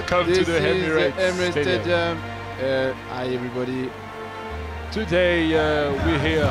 Welcome to the Emirates Stadium. Hi everybody. Today we're here.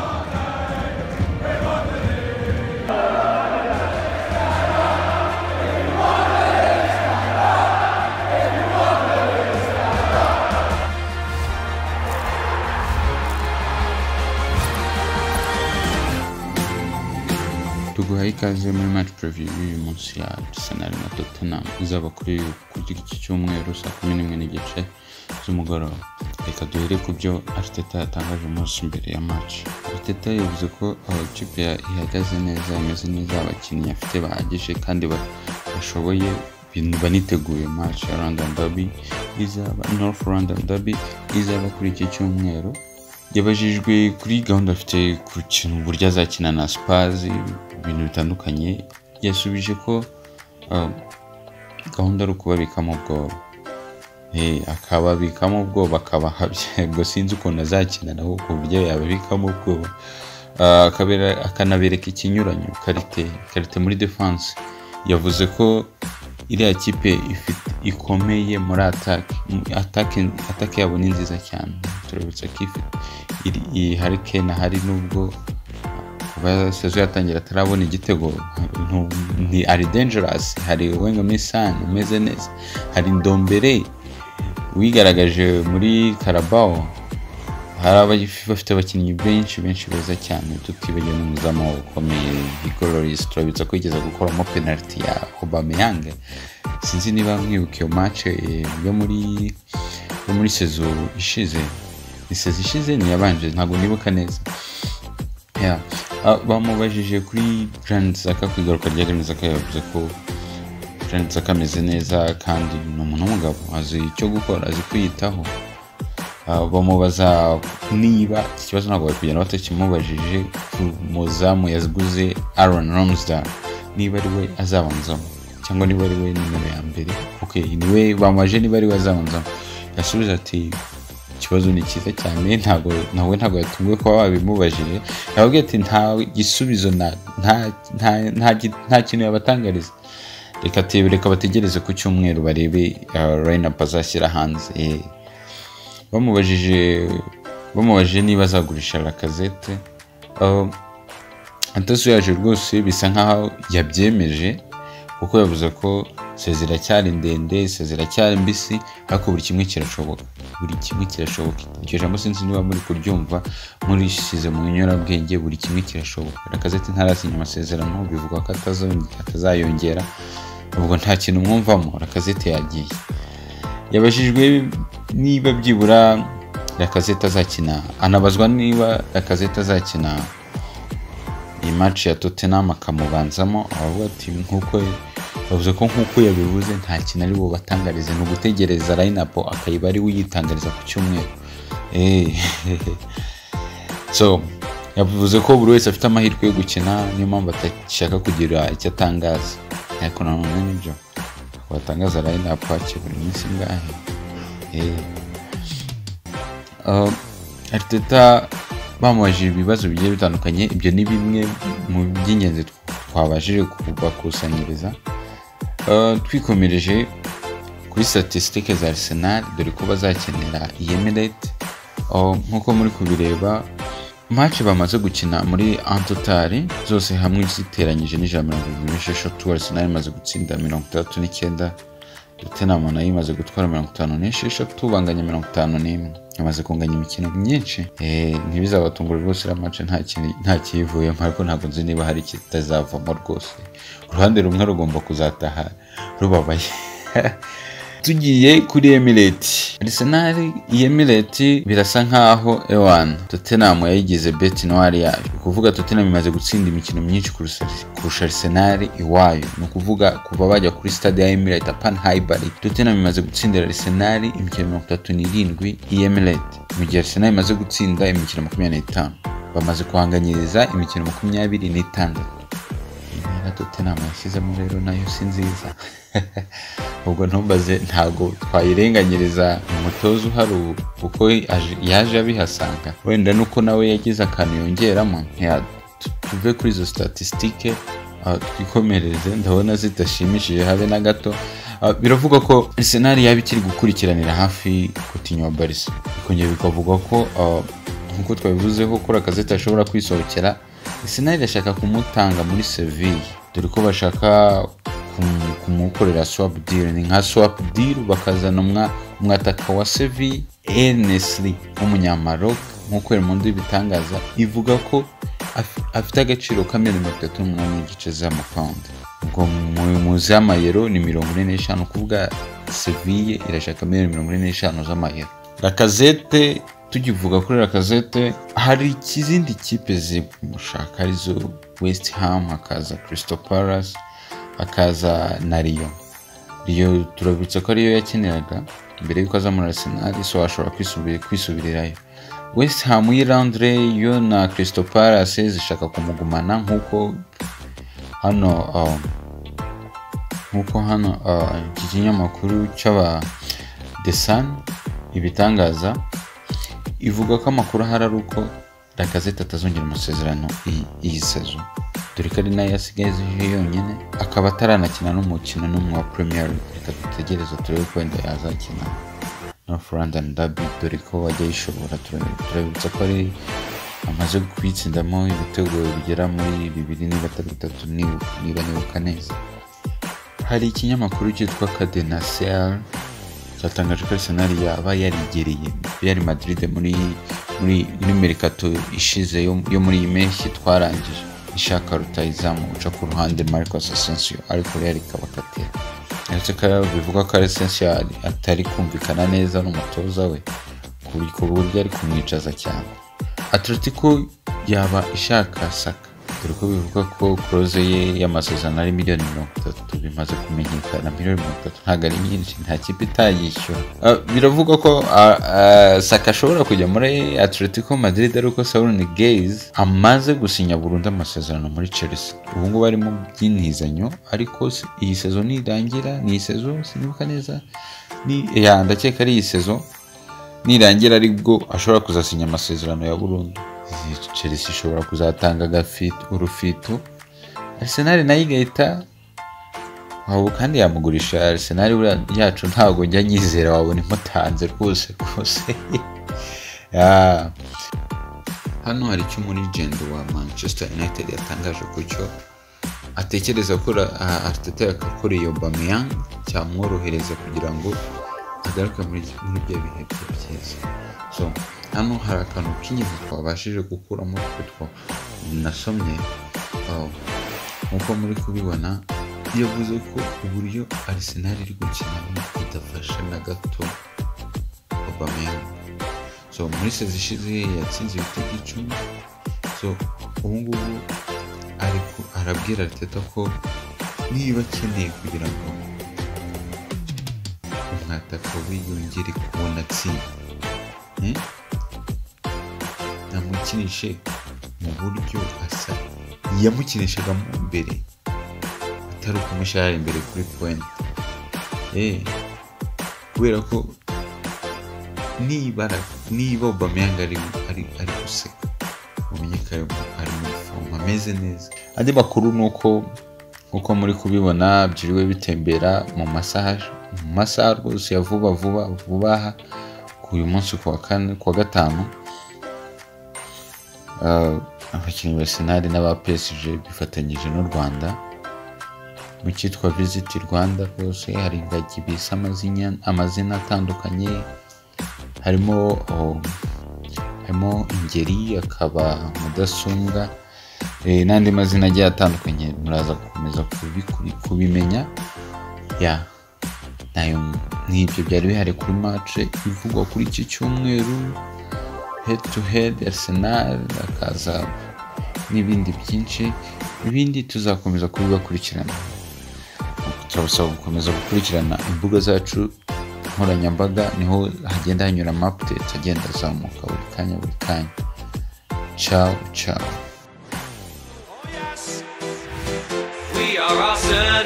tuguhaye ikaze muri match preview y'uyu munsi ya Arsenal na Tottenham izaba kuri iki cyumweru saa 11 n'igice z'umugoroba. Reka duhere kubyo Arteta yatangaje umunsi mbere ya match. Arteta yavuze ko ikipe ihagaze neza, imeze neza, abakinnyi afite bahagije kandi bashoboye baniteguye match ya London Derby izaba North London Derby izaba kuri iki cyumweru. Yabajijwe kuri gahunda afite ku kintu uburyo azakina na Spurs ibintu bitandukanye, yasubije ko gahunda ari ukubabikamo ubwoba, akababikamo ubwoba akabahabye, ngo sinzi ukuntu azakina naho ku buryo yababikamo ubwoba, akanabereka ikinyuranyo karite muri defense. Yavuze ko iriya kipe ikomeye muri attack yabo ni nziza cyane. Turabutse ko iri Hurricane hari nubwo basezo yatangira atarabona igitego, ni ari dangerous. Hari Wenga Misan umeze neza, hari Ndombele wigaragaje muri Carabao, hari bafite abakinnyi benshi beza cyane, tutibagiwe n'umuzamu ukomeye Vigororis. Turabitsa ko yigeze gukoramo penalty ya Aubameyang. Sinzi niba mwibuka iyo match yo muri saison ishize ni yabanje, ntago nibuka neza. Bamubajije kuri Granit Xhaka kwigaruka rya Granit Xhaka, yavuze ko Granit Xhaka ameze neza kandi ni umuntu w'umugabo, azi icyo gukora, azi kwiyitaho. Bamubaza niba ikibazo ntabwo bari kugenda batakimubajije ku muzamu yaziguze RAMSDALE, niba ari we azabanzamo cyangwa niba ari we nimero ya mbere. Niwe bamaje niba ari we azabanzamo. Yasubiza ati ikibazo ni cyiza cyane, ntabwo yatunguwe ko babimubajije. Yababwiye ati nta gisubizo, nta kintu yabatangariza. Reka bategereze ku cyumweru barebe line-up azashyira hanze. Bamubajije niba azagurisha LACAZETTE, atasuyaje rwose, bisa nkaho yabyemeje kuko yavuze ko sezira cyari ndende, sezira cyari mbisi, ariko buri kimwe kirashoboka. Icyo jambo sinzi niba muri kuryumva, muri shize mu nyorabwenge, buri kimwe kirashoboka. LACAZETTE ntarasinya amasezerano, bivuga ko atazayongera, ubwo nta kintu mwumvamo. LACAZETTE yagiye. Yabajijwe niba byibura LACAZETTE azakina, anabazwa niba LACAZETTE azakina iyi match ya Tottenham akamubanzamo. Avuga ati bavuze ko nkuko yabivuze nta kintu ari bo batangarize, no gutegereza line-up akayiba ari uyitangariza ku cyumweru. So yavuze ko buri wese afite amahirwe yo gukina, niyo mpamvu atashaka kugira icyo atangaza, ariko nanone nibyo batangaza line-up buri minsi ngahe. Arteta bamubajije ibibazo bigiye bitandukanye, ibyo ni bimwe mu by'ingenzi twabashije kubakusanyiriza. Twikomereje kuri statistique za Arsenal, dore ko bazakenera Emirates. Nkuko muri kubireba match bamaze gukina muri Antotari zose hamwe ziteranyije n'ijana 26, Arsenal imaze gutsinda 39, Tottenham nayo imaze gutwara 56, banganya 51. Amaze kunganya imikino myinshi. Ntibizabatungura rwose la match nta kivuyemo, ariko ntabwo nzi niba hari kitazavamo rwose. Uruhande rumwe rugomba kuzataha rubabaye. Tugiye kuri Emirates. Arsenal Emirates birasa nkaho Tottenham yayigize bet noir yayo. Kuvuga Tottenham imaze gutsinda imikino myinshi kurusha Arsenal iwayo. No kuvuga kuva bajya kuri stade ya Emirates apan Highbury, Tottenham imaze gutsindira Arsenal imikino 37 Emirates, mu gihe Arsenal imaze gutsinda imikino 25. Bamaze kuhanganyiriza imikino 26. Tottenham yashyizemo rero nayo si nziza. Ubwo ntumbaze, ntago twayirenganyiriza umutozo uhari uko yaje abihasanga, wenda nuko nawe yagize akantu yongeramo. Tuve kuri izo statistique, twikomereze ndabona zidashimishije habe na gato. Biravuga ko Arsenal yaba ikiri gukurikiranira hafi Coutinho Barca, bikongera bikavuga ko nkuko twabivuzeho ko LACAZETTE ashobora kwisohokera. Arsenal irashaka kumutanga muri Sevilla, dore ko bashaka kumukorera swap deal. Ni nka swap deal bakazana umwataka wa Sevilla Nesri w'umunyamaroc, nkuko Remondo ibitangaza ivuga ko afite agaciro ka $38 z'amapawundi. Ubwo mu z'amayero ni 45, kuvuga Sevilla irashaka $45 z'amayero. LACAZETTE, tugivuga kuri LACAZETTE, hari ikizindi kipe zimushaka arizo West Ham, hakaza Crystal Palace, hakaza na Rio turabitse ko ariyo yakeneraga mbere yuko aza muri Arsenal, so ashobora kwisubirirayo. West Ham y'Irlandre yo na Crystal Palace zishaka kumugumana, nkuko hano iki kinyamakuru cy'aba The Sun ibitangaza ivuga ko amakuru hari ari uko LACAZETTE atazongera amasezerano iyi season, dore ko ari nayo yasigaye yonyine, akaba ataranakina n'umukino n'umwe wa Premier League. Reka dutegereze turebe ko wenda yazakina North London Derby, dore ko wajya yishobora. Turabibutsa ko ari amaze kwitsindamo ibitego bigera muri 2-3 niba nibuka neza. Hari ikinyamakuru cyitwa Cadena Ser cyatangaje ko Arsenal yaba yarigereye Real Madrid muri mercato ishize yo muri iyi mpeshyi twarangije, ishaka rutayizamu uca ku ruhande Marcos Asensio, ariko Real ikabakatira. Ndetse ko bivuga ko Asensio atari kumvikana neza n'umutoza we, ku buryo ari kumwicaza cyane. Atletico yaba ishaka Saka, dore ko bivuga ko close ye y'amasezerano ari $30 bimaze kumenyekana. $30 ntabwo ari nyinshi, nta kipe itayishyura. Biravuga ko Saka ashobora kujya muri Atletico Madrid, ariko Saúl Ñíguez amaze gusinya burundu amasezerano muri Chelsea. Ubu ngubu ari mu by'intizanyo, ariko iyi season nirangira, ni iyi season sinibuka neza, ndakeka ari iyi season nirangira aribwo ashobora kuzasinya amasezerano ya burundu. Chelsea ishobora kuzatanga urufito, Arsenal nayo igahita kandi yamugurisha. Arsenal yacu ntabwo njya nyizera, wabona imutanze rwose. Hano hari icyo muri legend wa Manchester United yatangaje ko cyo atekereza ko Arteta yakakoreye Aubameyang cyamworohereza kugira ngo agaruke muri bya bihe byiza. So hano hari akantu k'ingenzi twabashije gukuramo kuko nasomye, nkuko muri kubibona yavuze ko uburyo Arsenal iri gukina bidafasha na gato Aubameyang. So muri sezi ishize yatsinze ibitego 10. So ubu ngubu ariko arabwira Arteta ko niba akeneye kugira ngo umwataka wiyongere kubona atsinda, namukinishe mu buryo asa yamukinishaga mu mbere, atari ukumushyira imbere kuri point. Kubera ko niba Aubameyang ari guseka, umenye ko ari muri form, ameze neza. Andi makuru nuko muri kubibona byiriwe bitembera mu masaha rwose ya vuba uyu munsi kuwa gatanu. Abakinnyi ba Arsenal n'aba PSG bifatanyije n'u Rwanda mu cyitwa Visit Rwanda. Rwose hari ingagi bisa amazina atandukanye, harimo Ingeri, akaba Mudasumbwa, n'andi mazina agiye atandukanye. Muraza gukomeza kubimenya. Nayo n'ibyo byari bihari kuri match ivugwa kuri iki cyumweru, head to head Arsenal, akaza n'ibindi byinshi. Ibindi tuzakomeza kubibakurikirana. Turabasaba gukomeza gukurikirana imbuga zacu nkoranyambaga, niho hagenda hanyura update agenda azamuka buri kanya. Ciao. We are awesome.